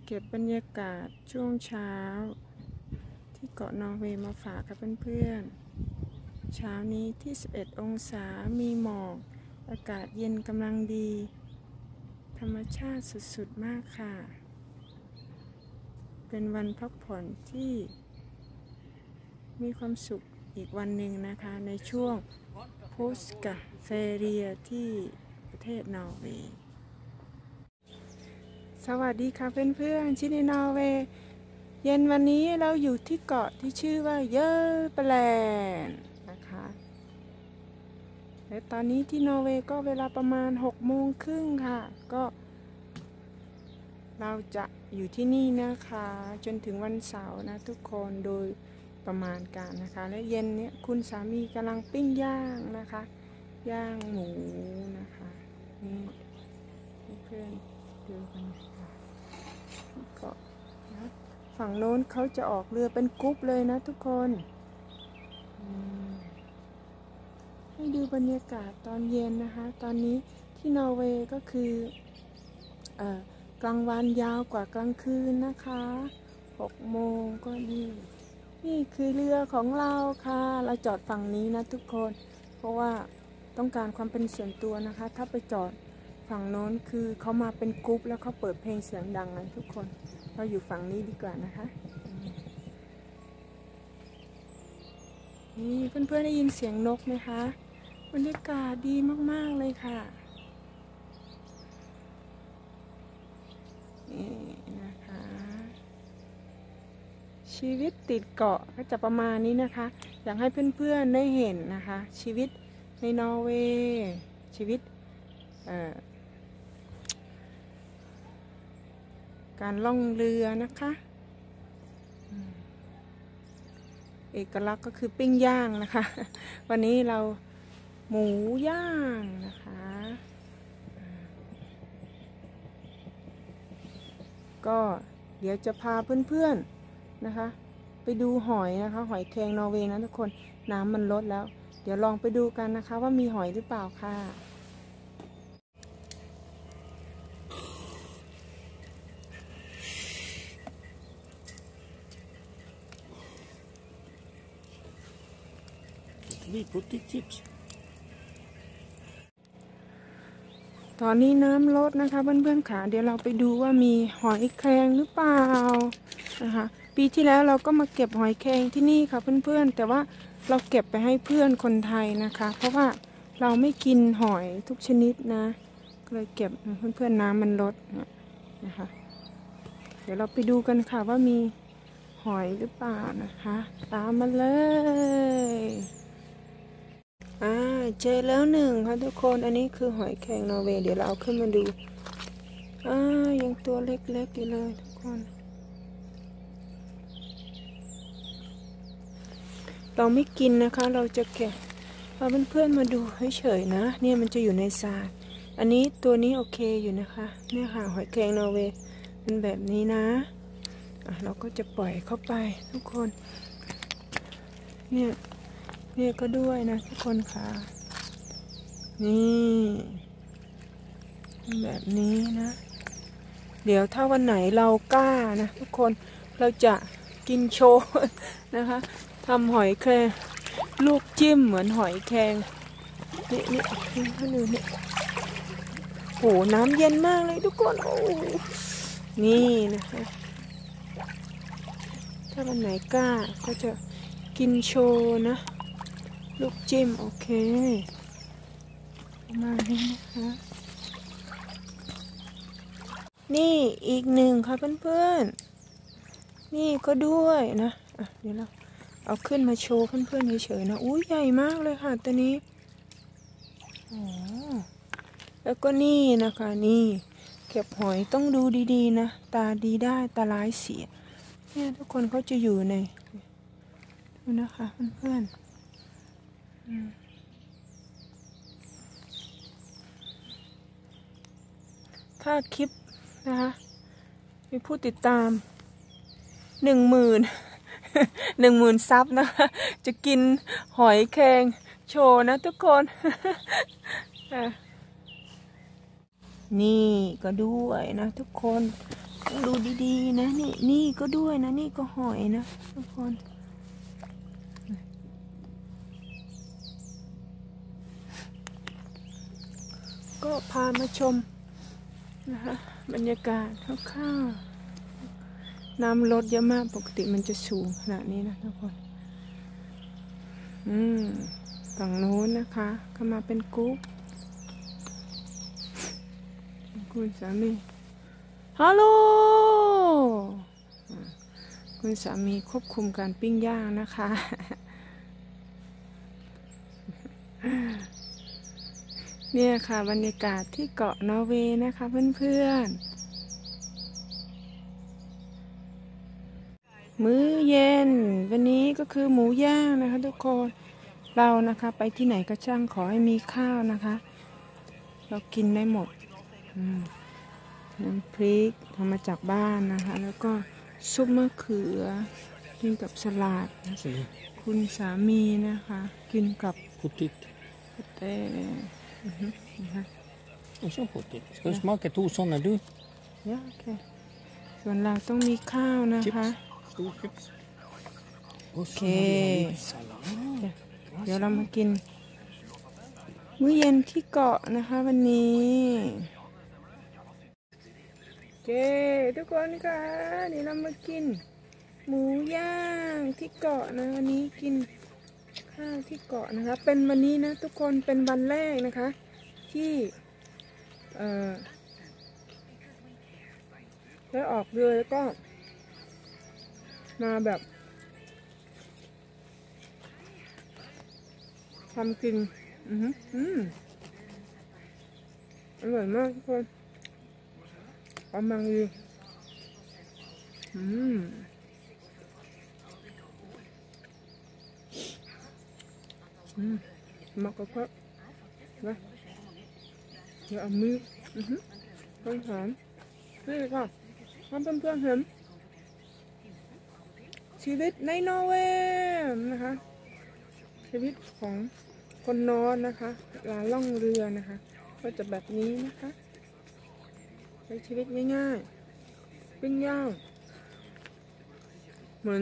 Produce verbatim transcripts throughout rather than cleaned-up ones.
เก็บบรรยากาศช่วงเช้าที่เกาะนอร์เวย์มาฝากกับเพื่อนๆเช้านี้ที่สิบเอ็ดองศามีหมอกอากาศเย็นกำลังดีธรรมชาติสุดๆมากค่ะเป็นวันพักผ่อนที่มีความสุขอีกวันหนึ่งนะคะในช่วงโพสกาเฟเรียที่ประเทศนอร์เวย์สวัสดีค่ะเพื่อนๆที่นอร์เวย์เย็นวันนี้เราอยู่ที่เกาะที่ชื่อว่าเยอร์แปลนนะคะและตอนนี้ที่นอร์เวย์ก็เวลาประมาณหกโมงครึ่งค่ะก็เราจะอยู่ที่นี่นะคะจนถึงวันเสาร์นะทุกคนโดยประมาณการนะคะและเย็นเนี้ยคุณสามีกำลังปิ้งย่างนะคะย่างหมูนะคะนี่เพื่อนๆดูกันค่ะก็นะฝั่งโน้นเขาจะออกเรือเป็นกรุ๊ปเลยนะทุกคนให้ดูบรรยากาศตอนเย็นนะคะตอนนี้ที่นอร์เวย์ก็คือเอ่อกลางวันยาวกว่ากลางคืนนะคะหกโมงก็นี่นี่คือเรือของเราค่ะเราจอดฝั่งนี้นะทุกคนเพราะว่าต้องการความเป็นส่วนตัวนะคะถ้าไปจอดฝั่งโน้นคือเขามาเป็นกรุ๊ปแล้วเขาเปิดเพลงเสียงดังนะทุกคนเราอยู่ฝั่งนี้ดีกว่านะคะนี่เพื่อนๆได้ยินเสียงนกไหมคะบรรยากาศดีมากๆเลยค่ะนี่นะคะชีวิตติดเกาะก็จะประมาณนี้นะคะอยากให้เพื่อนๆได้เห็นนะคะชีวิตในนอร์เวย์ชีวิตการล่องเรือนะคะเอกลักษณ์ก็คือปิ้งย่างนะคะวันนี้เราหมูย่างนะคะก็เดี๋ยวจะพาเพื่อนๆนะคะไปดูหอยนะคะหอยแครงนอร์เวย์นะทุกคนน้ำมันลดแล้วเดี๋ยวลองไปดูกันนะคะว่ามีหอยหรือเปล่าค่ะตอนนี้น้ำลดนะคะเพื่อนๆขาเดี๋ยวเราไปดูว่ามีหอยแครงหรือเปล่านะคะปีที่แล้วเราก็มาเก็บหอยแครงที่นี่ค่ะเพื่อนๆแต่ว่าเราเก็บไปให้เพื่อนคนไทยนะคะเพราะว่าเราไม่กินหอยทุกชนิดนะเลยเก็บเพื่อนๆน้ำมันลดนะคะเดี๋ยวเราไปดูกันค่ะว่ามีหอยหรือเปล่านะคะตามมาเลยอ่าเจอแล้วหนึ่งค่ะทุกคนอันนี้คือหอยแครงนอร์เวย์เดี๋ยวเราเอาขึ้นมาดูอ่ายังตัวเล็กๆอยู่เลยทุกคนเราไม่กินนะคะเราจะแกะพาเพื่อนๆมาดูเฉยๆนะเนี่ยมันจะอยู่ในทรายอันนี้ตัวนี้โอเคอยู่นะคะเนี่ยค่ะหอยแครงนอร์เวย์เป็นแบบนี้นะอ่ะเราก็จะปล่อยเข้าไปทุกคนเนี่ยเนี่ยก็ด้วยนะทุกคนค่ะนี่แบบนี้นะเดี๋ยวถ้าวันไหนเรากล้านะทุกคนเราจะกินโชว์นะคะทำหอยแครงลูกจิ้มเหมือนหอยแครงนี่นี่นี่ท่านดูนี่โหน้ำเย็นมากเลยทุกคนโอ้นี่นะคะถ้าวันไหนกล้าก็จะกินโชว์นะลูกจิ้มโอเคมาเลยนะคะนี่อีกหนึ่งค่ะเพื่อนๆนี่ก็ด้วยนะอ่ะเดี๋ยวเราเอาขึ้นมาโชว์เพื่อนๆเฉยๆนะอุ้ยใหญ่มากเลยค่ะตัวนี้โอ้แล้วก็นี่นะคะนี่เก็บหอยต้องดูดีๆนะตาดีได้ตาร้ายเสียเนี่ยทุกคนเขาจะอยู่ในดูนะคะเพื่อนๆถ้าคลิปนะคะมีผู้ติดตามหนึ่งหมื่นหนึ่งหมื่นซับนะคะจะกินหอยแครงโชว์นะทุกคนนี่ก็ด้วยนะทุกคนต้องดูดีๆนะนี่นี่ก็ด้วยนะนี่ก็หอยนะทุกคนก็พามาชมนะคะบรรยากาศคร่าวๆน้ำลดเยอะมากปกติมันจะสูงขนาดนี้นะทุกคนอืมฝั่งโน้นนะคะเข้ามาเป็นกุ๊กคุณสามีฮัลโหลคุณสามีควบคุมการปิ้งย่างนะคะเนี่ยค่ะบรรยากาศที่เกาะนอร์เวย์นะคะเพื่อนๆมื้อเย็นวันนี้ก็คือหมูย่างนะคะทุกคนเรานะคะไปที่ไหนก็ช่างขอให้มีข้าวนะคะเรากินได้หมดน้ำพริกทำมาจากบ้านนะคะแล้วก็ซุปมะเขือกินกับสลัดคุณสามีนะคะกินกับพุติตเต้นะคะ Och så potet. Ska du smaka två sådana du? Ja,โอเคส่วนเราต้องมีข้าวนะคะ Stor chips. โอเคเดี๋ยวเรามากินมื้อเย็นที่เกาะนะคะวันนี้โอเคทุกคนค่ะนี่เรามากินหมูย่างที่เกาะนะวันนี้กินข้าวที่เกาะนะคะเป็นวันนี้นะทุกคนเป็นวันแรกนะคะที่เอ่อได้ออกเรือแล้วก็มาแบบทำกินอือหืออืมอร่อยมากทุกคนกำลังดีอืมอืมมากกว่านะเดี๋ยวเอามืออือหือต้นหอมนี่ก็ทำเพื่อนๆเห็นชีวิตในนอร์เวย์นะคะชีวิตของคนนอนนะคะลาล่องเรือนะคะก็จะแบบนี้นะคะใช้ชีวิตง่ายๆปิ้งย่างเหมือน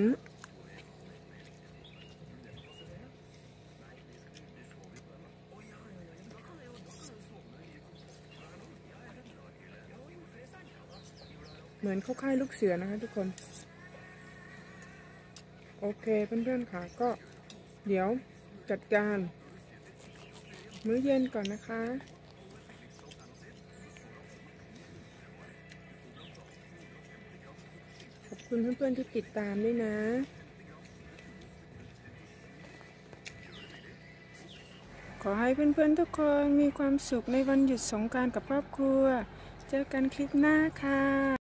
เหมือนเข้าค่ายลูกเสือนะคะทุกคนโอเคเพื่อนๆค่ะก็เดี๋ยวจัดการมื้อเย็นก่อนนะคะขอบคุณเพื่อนๆที่ติดตามด้วยนะขอให้เพื่อนๆทุกคนมีความสุขในวันหยุดสงกรานต์กับครอบครัวเจอกันคลิปหน้าค่ะ